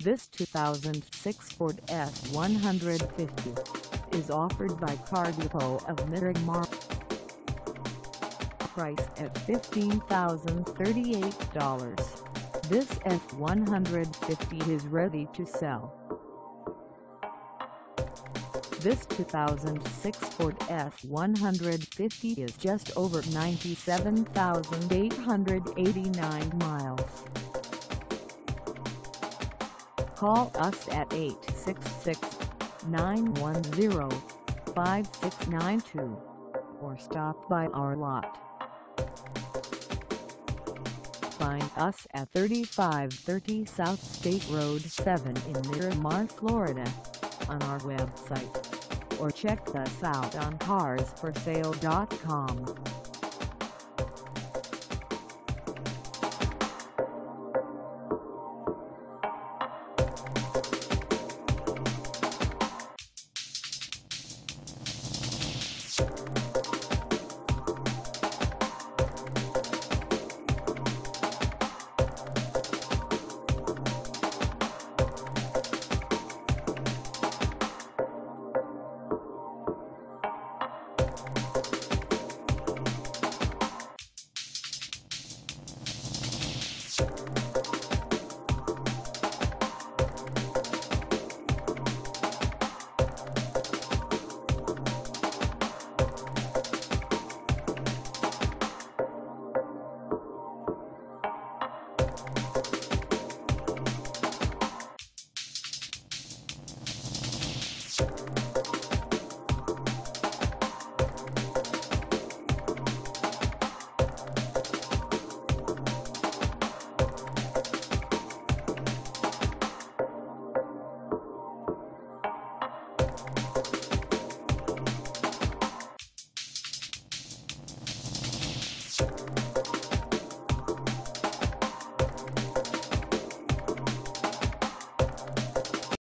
This 2006 Ford F-150 is offered by Car Depot of Miramar. Price at $15,038. This F-150 is ready to sell. This 2006 Ford F-150 is just over 97,889 miles. Call us at 866-910-5692 or stop by our lot. Find us at 3530 South State Road 7 in Miramar, Florida, on our website, or check us out on carsforsale.com.